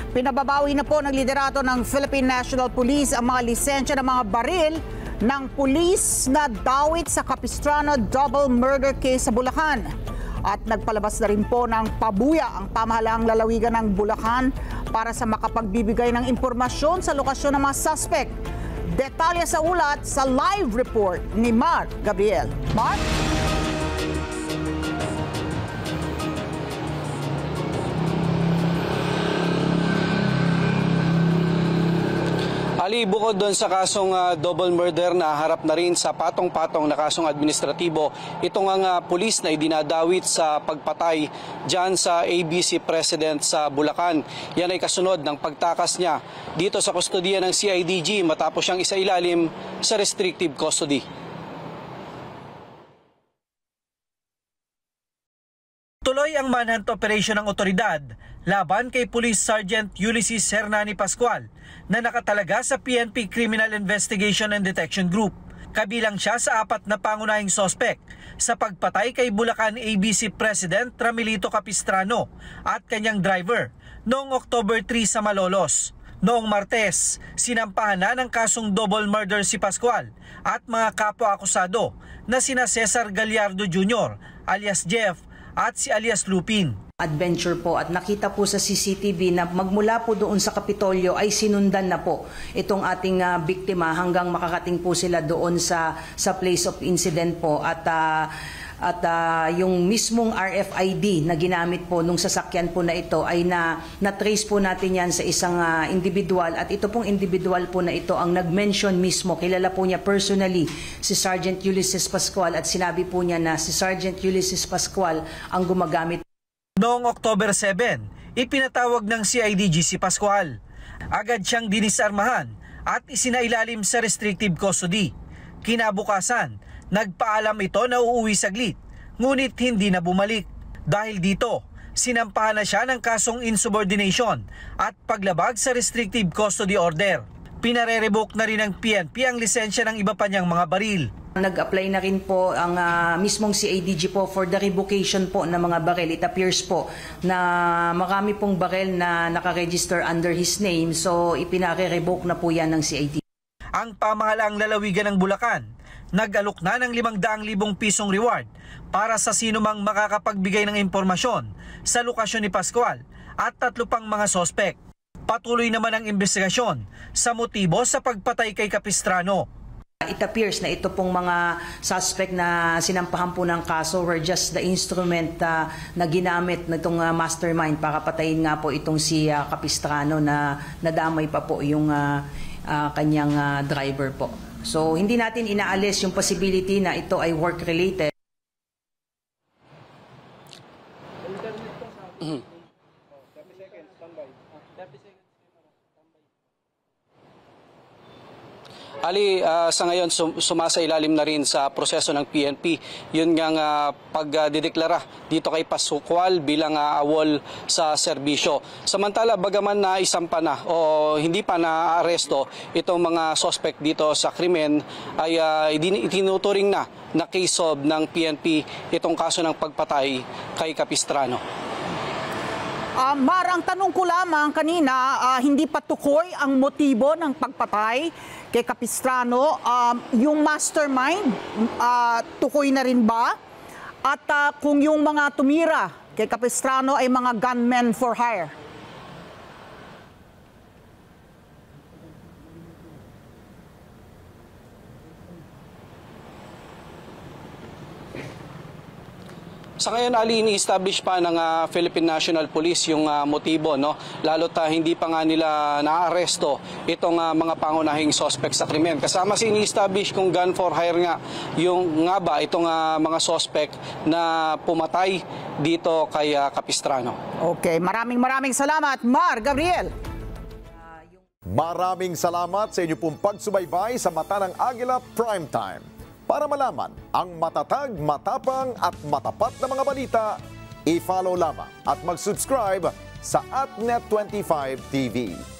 Pinababawi na po ng liderato ng Philippine National Police ang mga lisensya ng mga baril ng pulis na dawit sa Capistrano double murder case sa Bulacan. At nagpalabas na rin po ng pabuya ang pamahalaang lalawigan ng Bulacan para sa makapagbibigay ng impormasyon sa lokasyon ng mga suspect. Detalye sa ulat sa live report ni Mar Gabriel. Mar? Ali, bukod doon sa kasong double murder na harap na rin sa patong-patong na kasong administratibo, itong ang pulis na idinadawit sa pagpatay dyan sa ABC President sa Bulacan. Yan ay kasunod ng pagtakas niya dito sa kustodiya ng CIDG matapos siyang isailalim sa restrictive custody. Tuloy ang manhunt operation ng otoridad laban kay Police Sergeant Ulysses Hernani Pascual na nakatalaga sa PNP Criminal Investigation and Detection Group. Kabilang siya sa 4 na pangunahing sospek sa pagpatay kay Bulacan ABC President Ramilito Capistrano at kanyang driver noong October 3 sa Malolos. Noong Martes, sinampahan na ng kasong double murder si Pascual at mga kapwa-akusado na sina Cesar Gallardo Jr. alias Jeff at si alias Lupin. Adventure po at nakita po sa CCTV na magmula po doon sa Kapitolyo ay sinundan na po itong ating biktima hanggang makakating po sila doon sa place of incident po at yung mismong RFID na ginamit po nung sasakyan po na ito ay na-trace po natin yan sa isang individual at ito pong individual po na ito ang nag-mention mismo, kilala po niya personally si Sergeant Ulysses Pascual at sinabi po niya na si Sergeant Ulysses Pascual ang gumagamit. Noong October 7, ipinatawag ng CIDG si Pascual. Agad siyang dinisarmahan at isinailalim sa restrictive custody. Kinabukasan, nagpaalam ito na uuwi saglit, ngunit hindi na bumalik. Dahil dito, sinampahan na siya ng kasong insubordination at paglabag sa restrictive custody order. Pinare-revoke na rin ng PNP ang lisensya ng iba pa niyang mga baril. Nag-apply na rin po ang mismong CIDG po for the revocation po ng mga baril. It appears po na marami pong baril na nakaregister under his name, so ipinare-revoke na po yan ng CIDG. Ang pamahalaang lalawigan ng Bulacan nag-alok na ng 500,000 pisong reward para sa sinumang makakapagbigay ng impormasyon sa lokasyon ni Pascual at 3 pang mga sospek. Patuloy naman ang investigasyon sa motibo sa pagpatay kay Capistrano. It appears na ito pong mga suspect na sinampahan po ng kaso were just the instrument na ginamit na itong mastermind para patayin nga po itong si Capistrano na nadamay pa po yung kanyang driver po. So hindi natin inaalis yung possibility na ito ay work-related. Ali, sa ngayon sumasailalim na rin sa proseso ng PNP yun ngang pagdideklara dito kay Pascual bilang awol sa serbisyo. Samantala, bagaman na isampa na o hindi pa na-aresto itong mga suspect dito sa krimen ay itinuturing na case of ng PNP itong kaso ng pagpatay kay Capistrano. Mar, ang tanong ko lamang kanina, hindi pa tukoy ang motibo ng pagpatay kay Capistrano. Yung mastermind, tukoy na rin ba? At kung yung mga tumira kay Capistrano ay mga gunmen for hire? Sa ngayon, Ali, ini-establish pa ng Philippine National Police yung motibo, no? Lalo't hindi pa nga nila naaresto itong mga pangunahing suspect sa krimen. Kasama ini-establish kung gun for hire nga yung itong mga suspect na pumatay dito kay Capistrano. Okay, maraming salamat, Mar Gabriel. Maraming salamat sa inyo pong pagsubaybay sa Mata ng Agila Primetime. Para malaman ang matatag, matapang at matapat na mga balita, i-follow lamang at mag-subscribe sa @Net25 TV.